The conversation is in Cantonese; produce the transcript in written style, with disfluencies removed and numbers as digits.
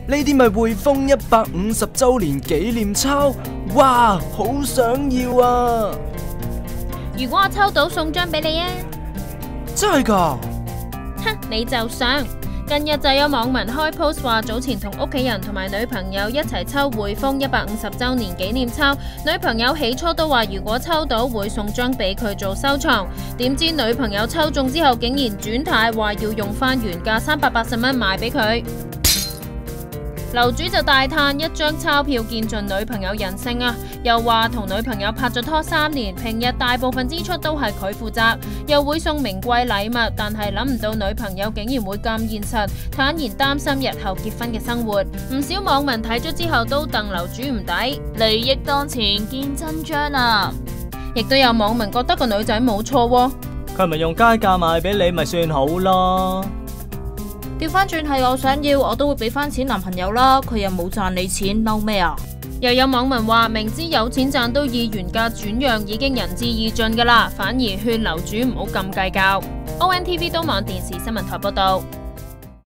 呢啲咪匯豐150周年紀念鈔，哇，好想要啊！ 如果我抽到送張俾你啊！ 真係㗎？ 哼，你就想。近日就有網民開 post 話，早前同屋企人同埋女朋友一齊抽匯豐150周年紀念鈔，女朋友起初都話如果抽到會送張俾佢做收藏，點知女朋友抽中之後竟然轉軚話要用翻原價380蚊賣俾佢。樓主就大嘆一張鈔票見盡女朋友人性啊，又話同女朋友拍咗拖3年，平日大部分支出都係佢負責，又會送名貴禮物，但係諗唔到女朋友竟然會咁現實，坦言擔心日後結婚嘅生活。唔少網民睇咗之後都戥樓主唔抵，利益當前見真章啊！亦都有網民覺得個女仔冇錯喎， 佢咪用街價賣俾你咪算好咯。 調翻轉係我想要，我都會俾翻錢男朋友啦，佢又冇賺你錢，嬲咩啊？ 又有網民話明知有錢賺都以原價轉讓已經仁至義盡㗎啦，反而勸樓主唔好咁計較。ONTV 東網電視新聞台報道。